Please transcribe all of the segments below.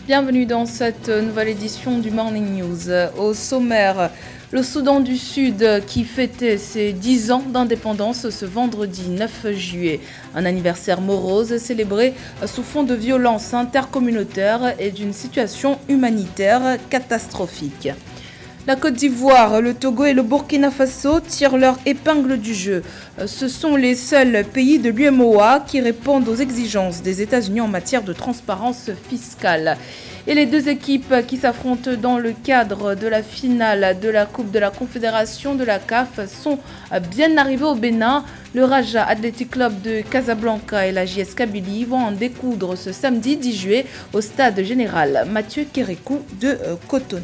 Bienvenue dans cette nouvelle édition du Morning News. Au sommaire, le Soudan du Sud qui fêtait ses 10 ans d'indépendance ce vendredi 9 juillet. Un anniversaire morose célébré sous fond de violence intercommunautaire et d'une situation humanitaire catastrophique. La Côte d'Ivoire, le Togo et le Burkina Faso tirent leur épingle du jeu. Ce sont les seuls pays de l'UEMOA qui répondent aux exigences des États-Unis en matière de transparence fiscale. Et les deux équipes qui s'affrontent dans le cadre de la finale de la Coupe de la Confédération de la CAF sont bien arrivées au Bénin. Le Raja Athletic Club de Casablanca et la JS Kabylie vont en découdre ce samedi 10 juillet au stade général Mathieu Kérékou de Cotonou.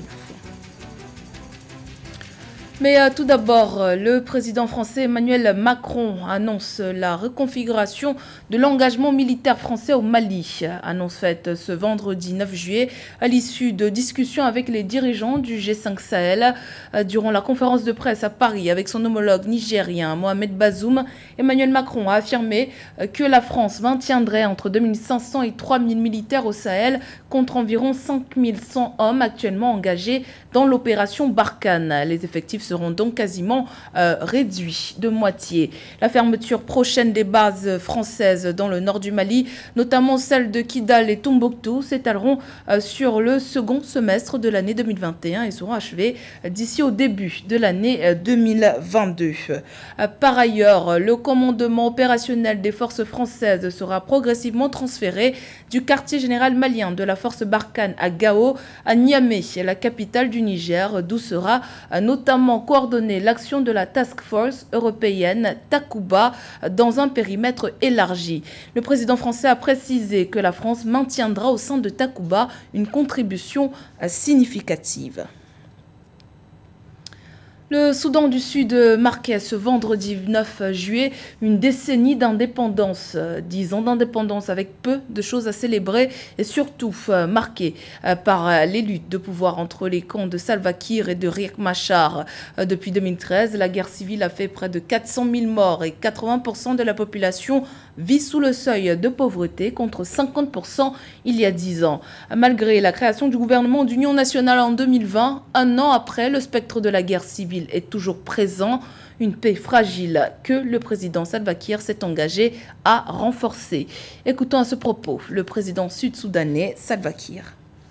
Mais tout d'abord, le président français Emmanuel Macron annonce la reconfiguration de l'engagement militaire français au Mali. Annonce faite ce vendredi 9 juillet à l'issue de discussions avec les dirigeants du G5 Sahel. Durant la conférence de presse à Paris avec son homologue nigérien Mohamed Bazoum, Emmanuel Macron a affirmé que la France maintiendrait entre 2500 et 3000 militaires au Sahel contre environ 5100 hommes actuellement engagés dans l'opération Barkhane. Les effectifs seront donc quasiment réduits de moitié. La fermeture prochaine des bases françaises dans le nord du Mali, notamment celles de Kidal et Tombouctou, s'étaleront sur le second semestre de l'année 2021 et seront achevées d'ici au début de l'année 2022. Par ailleurs, le commandement opérationnel des forces françaises sera progressivement transféré du quartier général malien de la force Barkhane à Gao, à Niamey, la capitale du Niger, d'où sera notamment coordonner l'action de la Task Force européenne Takuba dans un périmètre élargi. Le président français a précisé que la France maintiendra au sein de Takuba une contribution significative. Le Soudan du Sud marquait ce vendredi 9 juillet une décennie d'indépendance, 10 ans d'indépendance avec peu de choses à célébrer et surtout marqué par les luttes de pouvoir entre les camps de Salva Kiir et de Riek Machar. Depuis 2013, la guerre civile a fait près de 400 000 morts et 80% de la population vit sous le seuil de pauvreté contre 50% il y a 10 ans. Malgré la création du gouvernement d'union nationale en 2020, un an après, le spectre de la guerre civile est toujours présent, une paix fragile que le président Salva Kiir s'est engagé à renforcer. Écoutons à ce propos le président sud-soudanais Salva Kiir.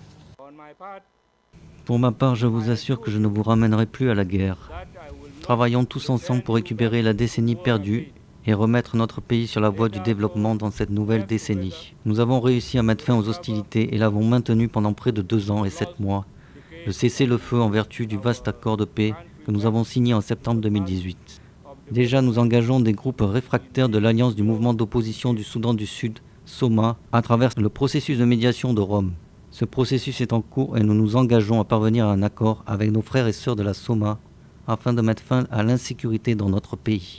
Pour ma part, je vous assure que je ne vous ramènerai plus à la guerre. Travaillons tous ensemble pour récupérer la décennie perdue et remettre notre pays sur la voie du développement dans cette nouvelle décennie. Nous avons réussi à mettre fin aux hostilités et l'avons maintenu pendant près de 2 ans et 7 mois. Le cessez-le-feu en vertu du vaste accord de paix que nous avons signé en septembre 2018. Déjà, nous engageons des groupes réfractaires de l'Alliance du mouvement d'opposition du Soudan du Sud, SOMA, à travers le processus de médiation de Rome. Ce processus est en cours et nous nous engageons à parvenir à un accord avec nos frères et sœurs de la SOMA afin de mettre fin à l'insécurité dans notre pays.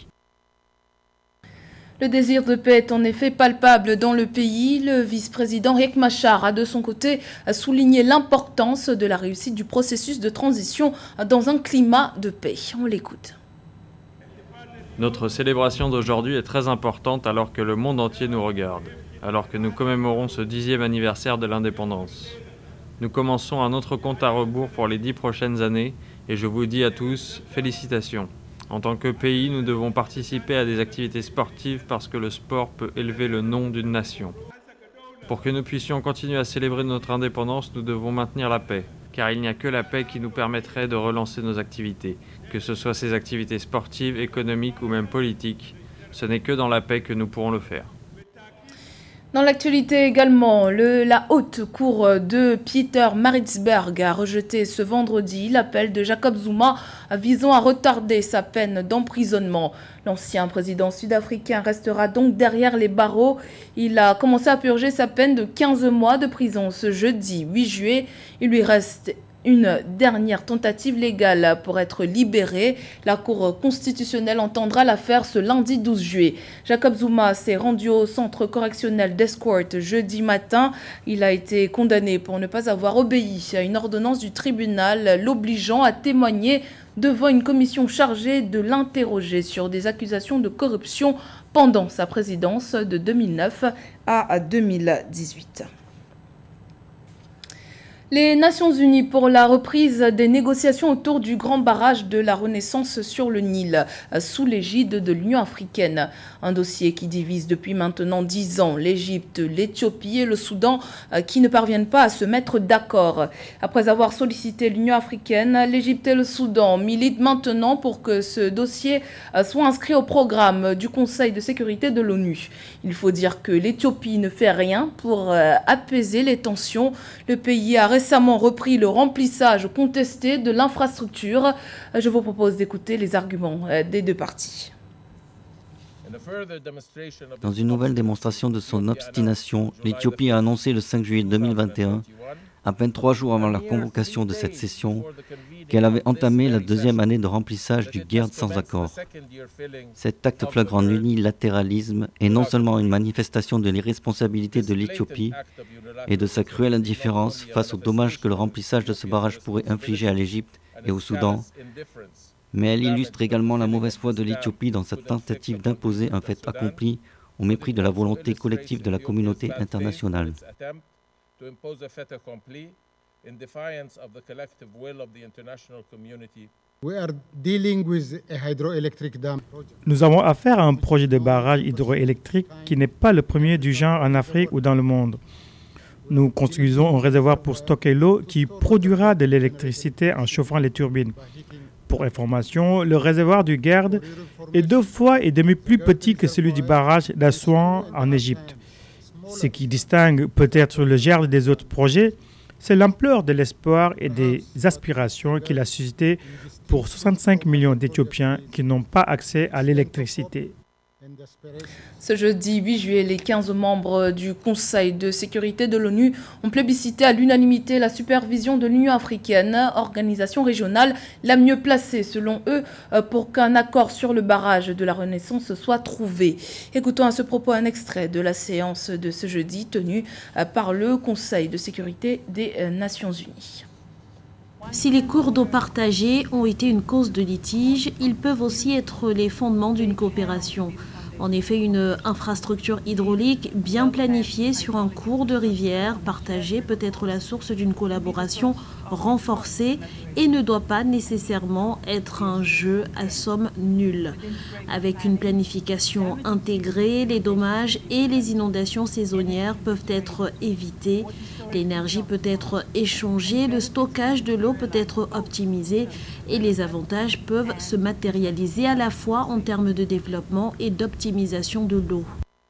Le désir de paix est en effet palpable dans le pays. Le vice-président Riek Machar a de son côté souligné l'importance de la réussite du processus de transition dans un climat de paix. On l'écoute. Notre célébration d'aujourd'hui est très importante alors que le monde entier nous regarde, alors que nous commémorons ce 10e anniversaire de l'indépendance. Nous commençons un autre compte à rebours pour les 10 prochaines années et je vous dis à tous, félicitations. En tant que pays, nous devons participer à des activités sportives parce que le sport peut élever le nom d'une nation. Pour que nous puissions continuer à célébrer notre indépendance, nous devons maintenir la paix, car il n'y a que la paix qui nous permettrait de relancer nos activités, que ce soit ces activités sportives, économiques ou même politiques. Ce n'est que dans la paix que nous pourrons le faire. Dans l'actualité également, la haute cour de Pietermaritzburg a rejeté ce vendredi l'appel de Jacob Zuma visant à retarder sa peine d'emprisonnement. L'ancien président sud-africain restera donc derrière les barreaux. Il a commencé à purger sa peine de 15 mois de prison ce jeudi 8 juillet. Il lui reste une dernière tentative légale pour être libéré. La Cour constitutionnelle entendra l'affaire ce lundi 12 juillet. Jacob Zuma s'est rendu au centre correctionnel d'Escourt jeudi matin. Il a été condamné pour ne pas avoir obéi à une ordonnance du tribunal l'obligeant à témoigner devant une commission chargée de l'interroger sur des accusations de corruption pendant sa présidence de 2009 à 2018. Les Nations Unies pour la reprise des négociations autour du grand barrage de la Renaissance sur le Nil, sous l'égide de l'Union africaine. Un dossier qui divise depuis maintenant 10 ans l'Égypte, l'Éthiopie et le Soudan qui ne parviennent pas à se mettre d'accord. Après avoir sollicité l'Union africaine, l'Égypte et le Soudan militent maintenant pour que ce dossier soit inscrit au programme du Conseil de sécurité de l'ONU. Il faut dire que l'Éthiopie ne fait rien pour apaiser les tensions. Le pays a récemment repris le remplissage contesté de l'infrastructure. Je vous propose d'écouter les arguments des deux parties. Dans une nouvelle démonstration de son obstination, l'Éthiopie a annoncé le 5 juillet 2021, à peine 3 jours avant la convocation de cette session, qu'elle avait entamé la deuxième année de remplissage du GERD sans accord. Cet acte flagrant d'unilatéralisme est non seulement une manifestation de l'irresponsabilité de l'Éthiopie et de sa cruelle indifférence face aux dommages que le remplissage de ce barrage pourrait infliger à l'Égypte et au Soudan, mais elle illustre également la mauvaise foi de l'Éthiopie dans sa tentative d'imposer un fait accompli au mépris de la volonté collective de la communauté internationale. Nous avons affaire à un projet de barrage hydroélectrique qui n'est pas le premier du genre en Afrique ou dans le monde. Nous construisons un réservoir pour stocker l'eau qui produira de l'électricité en chauffant les turbines. Pour information, le réservoir du GERD est 2,5 fois plus petit que celui du barrage d'Assouan en Égypte. Ce qui distingue peut-être le GERD des autres projets, c'est l'ampleur de l'espoir et des aspirations qu'il a suscité pour 65 millions d'Éthiopiens qui n'ont pas accès à l'électricité. Ce jeudi 8 juillet, les 15 membres du Conseil de sécurité de l'ONU ont plébiscité à l'unanimité la supervision de l'Union africaine, organisation régionale la mieux placée selon eux pour qu'un accord sur le barrage de la Renaissance soit trouvé. Écoutons à ce propos un extrait de la séance de ce jeudi tenue par le Conseil de sécurité des Nations Unies. Si les cours d'eau partagés ont été une cause de litige, ils peuvent aussi être les fondements d'une coopération. En effet, une infrastructure hydraulique bien planifiée sur un cours de rivière partagé peut être la source d'une collaboration renforcée et ne doit pas nécessairement être un jeu à somme nulle. Avec une planification intégrée, les dommages et les inondations saisonnières peuvent être évités. L'énergie peut être échangée, le stockage de l'eau peut être optimisé et les avantages peuvent se matérialiser à la fois en termes de développement et d'optimisation de l'eau.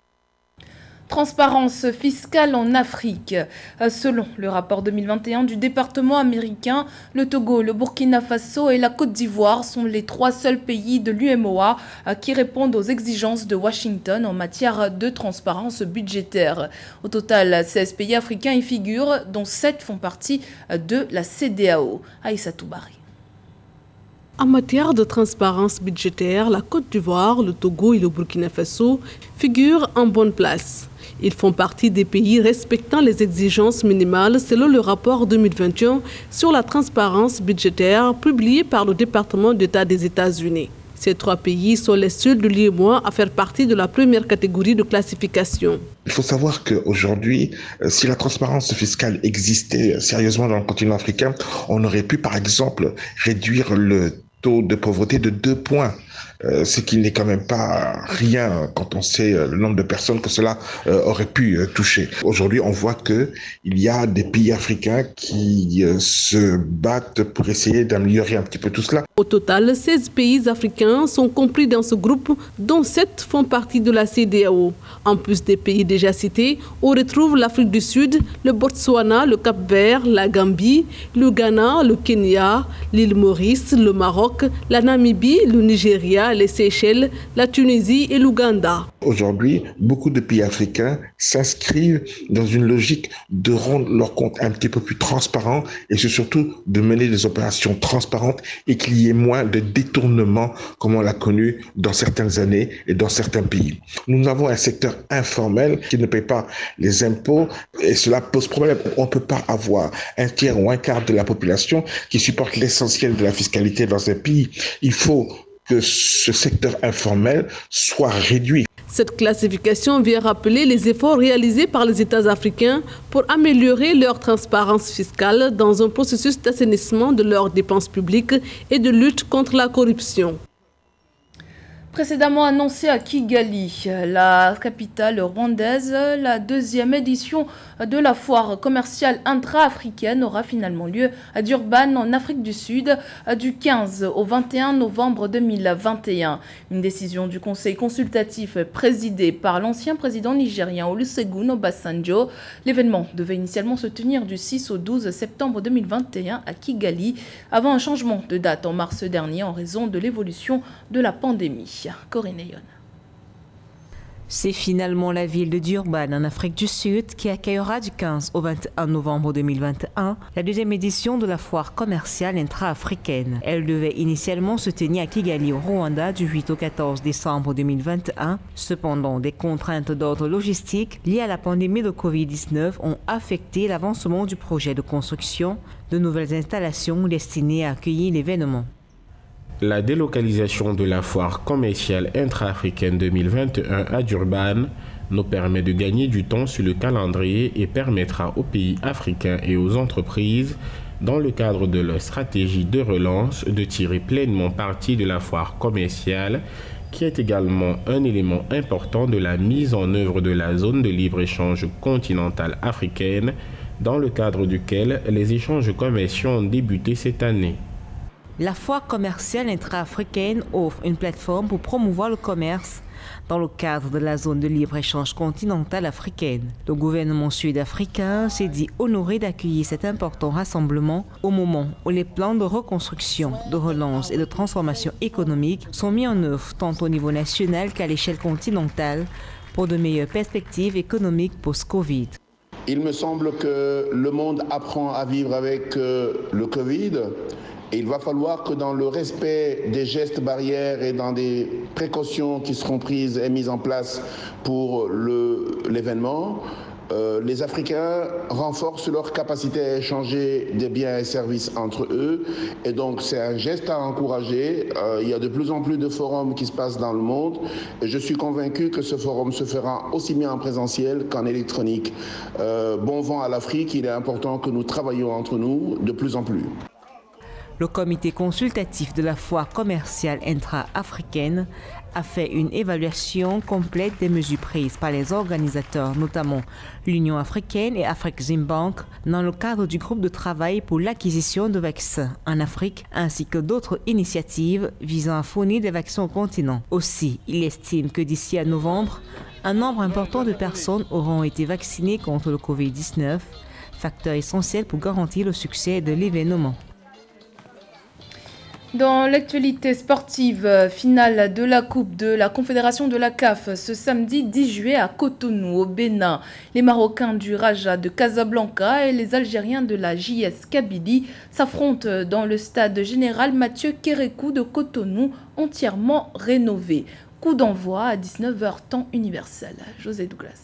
Transparence fiscale en Afrique. Selon le rapport 2021 du département américain, le Togo, le Burkina Faso et la Côte d'Ivoire sont les 3 seuls pays de l'UEMOA qui répondent aux exigences de Washington en matière de transparence budgétaire. Au total, 16 pays africains y figurent, dont 7 font partie de la CEDEAO. Aïssatou Bari. En matière de transparence budgétaire, la Côte d'Ivoire, le Togo et le Burkina Faso figurent en bonne place. Ils font partie des pays respectant les exigences minimales selon le rapport 2021 sur la transparence budgétaire publié par le département d'État des États-Unis. Ces 3 pays sont les seuls de l'UEMOA à faire partie de la première catégorie de classification. Il faut savoir qu'aujourd'hui, si la transparence fiscale existait sérieusement dans le continent africain, on aurait pu par exemple réduire le taux de pauvreté de 2 points. Ce qui n'est quand même pas rien quand on sait le nombre de personnes que cela aurait pu toucher. Aujourd'hui, on voit qu'il y a des pays africains qui se battent pour essayer d'améliorer un petit peu tout cela. Au total, 16 pays africains sont compris dans ce groupe, dont 7 font partie de la CEDEAO. En plus des pays déjà cités, on retrouve l'Afrique du Sud, le Botswana, le Cap-Vert, la Gambie, le Ghana, le Kenya, l'île Maurice, le Maroc, la Namibie, le Nigeria, les Seychelles, la Tunisie et l'Ouganda. Aujourd'hui, beaucoup de pays africains s'inscrivent dans une logique de rendre leurs comptes un petit peu plus transparents et surtout de mener des opérations transparentes et qu'il y ait moins de détournements comme on l'a connu dans certaines années et dans certains pays. Nous avons un secteur informel qui ne paye pas les impôts et cela pose problème. On ne peut pas avoir un tiers ou un quart de la population qui supporte l'essentiel de la fiscalité dans un pays. Il faut que ce secteur informel soit réduit. Cette classification vient rappeler les efforts réalisés par les États africains pour améliorer leur transparence fiscale dans un processus d'assainissement de leurs dépenses publiques et de lutte contre la corruption. Précédemment annoncé à Kigali, la capitale rwandaise, la deuxième édition de la foire commerciale intra-africaine aura finalement lieu à Durban, en Afrique du Sud, du 15 au 21 novembre 2021. Une décision du Conseil consultatif présidé par l'ancien président nigérien Olusegun Obasanjo. L'événement devait initialement se tenir du 6 au 12 septembre 2021 à Kigali, avant un changement de date en mars dernier en raison de l'évolution de la pandémie. Corinne Ayon. C'est finalement la ville de Durban, en Afrique du Sud, qui accueillera du 15 au 21 novembre 2021 la deuxième édition de la foire commerciale intra-africaine. Elle devait initialement se tenir à Kigali, au Rwanda, du 8 au 14 décembre 2021. Cependant, des contraintes d'ordre logistique liées à la pandémie de Covid-19 ont affecté l'avancement du projet de construction de nouvelles installations destinées à accueillir l'événement. La délocalisation de la foire commerciale intra-africaine 2021 à Durban nous permet de gagner du temps sur le calendrier et permettra aux pays africains et aux entreprises, dans le cadre de leur stratégie de relance, de tirer pleinement parti de la foire commerciale, qui est également un élément important de la mise en œuvre de la zone de libre-échange continentale africaine, dans le cadre duquel les échanges commerciaux ont débuté cette année. La foire commerciale intra-africaine offre une plateforme pour promouvoir le commerce dans le cadre de la zone de libre-échange continentale africaine. Le gouvernement sud-africain s'est dit honoré d'accueillir cet important rassemblement au moment où les plans de reconstruction, de relance et de transformation économique sont mis en œuvre tant au niveau national qu'à l'échelle continentale pour de meilleures perspectives économiques post-Covid. Il me semble que le monde apprend à vivre avec le Covid. Et il va falloir que dans le respect des gestes barrières et dans des précautions qui seront prises et mises en place pour l'événement, les Africains renforcent leur capacité à échanger des biens et services entre eux. Et donc c'est un geste à encourager. Il y a de plus en plus de forums qui se passent dans le monde. Et je suis convaincu que ce forum se fera aussi bien en présentiel qu'en électronique. Bon vent à l'Afrique, il est important que nous travaillions entre nous de plus en plus. Le comité consultatif de la foire commerciale intra-africaine a fait une évaluation complète des mesures prises par les organisateurs, notamment l'Union africaine et Afreximbank, dans le cadre du groupe de travail pour l'acquisition de vaccins en Afrique, ainsi que d'autres initiatives visant à fournir des vaccins au continent. Aussi, il estime que d'ici à novembre, un nombre important de personnes auront été vaccinées contre le Covid-19, facteur essentiel pour garantir le succès de l'événement. Dans l'actualité sportive, finale de la Coupe de la Confédération de la CAF ce samedi 10 juillet à Cotonou, au Bénin. Les Marocains du Raja de Casablanca et les Algériens de la JS Kabylie s'affrontent dans le stade général Mathieu Kérékou de Cotonou, entièrement rénové. Coup d'envoi à 19h temps universel. José Douglas.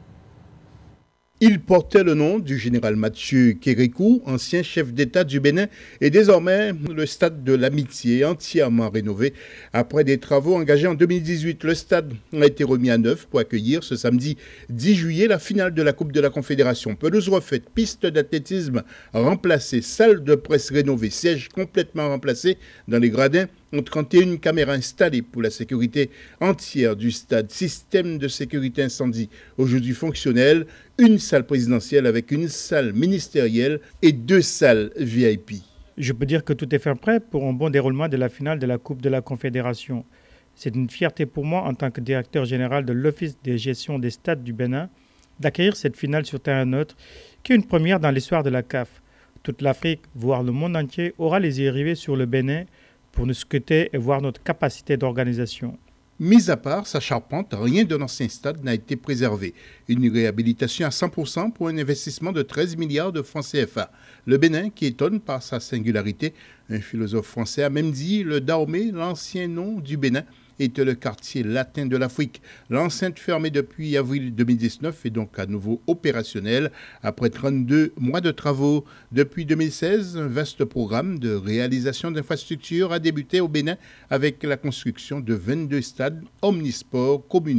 Il portait le nom du général Mathieu Kérékou, ancien chef d'État du Bénin, et désormais le stade de l'Amitié, entièrement rénové. Après des travaux engagés en 2018, le stade a été remis à neuf pour accueillir ce samedi 10 juillet la finale de la Coupe de la Confédération. Pelouse refaite, piste d'athlétisme remplacée, salle de presse rénovée, sièges complètement remplacés dans les gradins. 31 caméras installées pour la sécurité entière du stade, système de sécurité incendie aujourd'hui fonctionnel, une salle présidentielle avec une salle ministérielle et 2 salles VIP. Je peux dire que tout est fait prêt pour un bon déroulement de la finale de la Coupe de la Confédération. C'est une fierté pour moi en tant que directeur général de l'Office de gestion des stades du Bénin d'accueillir cette finale sur terrain neutre qui est une première dans l'histoire de la CAF. Toute l'Afrique, voire le monde entier, aura les yeux rivés sur le Bénin pour nous scruter et voir notre capacité d'organisation. Mis à part sa charpente, rien de l'ancien stade n'a été préservé. Une réhabilitation à 100% pour un investissement de 13 milliards de francs CFA. Le Bénin, qui étonne par sa singularité, un philosophe français a même dit le Dahomey, l'ancien nom du Bénin, était le quartier latin de l'Afrique. L'enceinte fermée depuis avril 2019 est donc à nouveau opérationnelle après 32 mois de travaux. Depuis 2016, un vaste programme de réalisation d'infrastructures a débuté au Bénin avec la construction de 22 stades omnisports communaux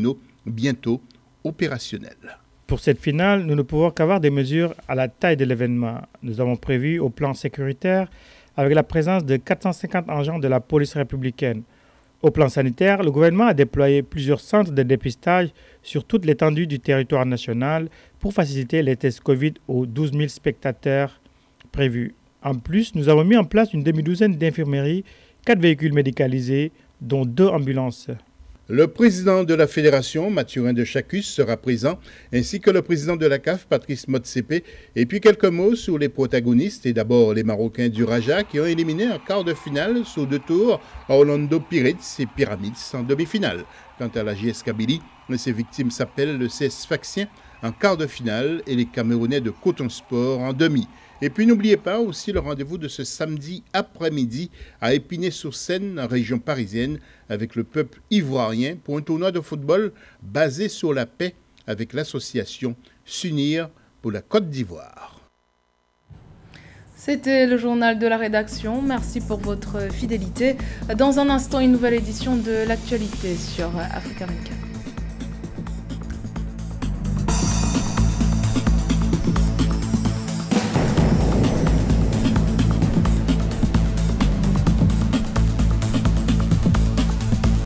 bientôt opérationnelles. Pour cette finale, nous ne pouvons qu'avoir des mesures à la taille de l'événement. Nous avons prévu au plan sécuritaire avec la présence de 450 agents de la police républicaine. Au plan sanitaire, le gouvernement a déployé plusieurs centres de dépistage sur toute l'étendue du territoire national pour faciliter les tests Covid aux 12 000 spectateurs prévus. En plus, nous avons mis en place une demi-douzaine d'infirmeries, 4 véhicules médicalisés, dont 2 ambulances. Le président de la fédération, Mathurin de Chacus, sera présent, ainsi que le président de la CAF, Patrice Motsepe. Et puis quelques mots sur les protagonistes, et d'abord les Marocains du Raja qui ont éliminé en quart de finale sur 2 tours Orlando Pirates et Pyramids en demi-finale. Quant à la JS Kabylie, ses victimes s'appellent le CS Sfaxien en quart de finale et les Camerounais de Coton Sport en demi. Et puis n'oubliez pas aussi le rendez-vous de ce samedi après-midi à Épinay-sur-Seine, en région parisienne, avec le peuple ivoirien pour un tournoi de football basé sur la paix avec l'association S'unir pour la Côte d'Ivoire. C'était le journal de la rédaction. Merci pour votre fidélité. Dans un instant, une nouvelle édition de l'actualité sur Africa 24.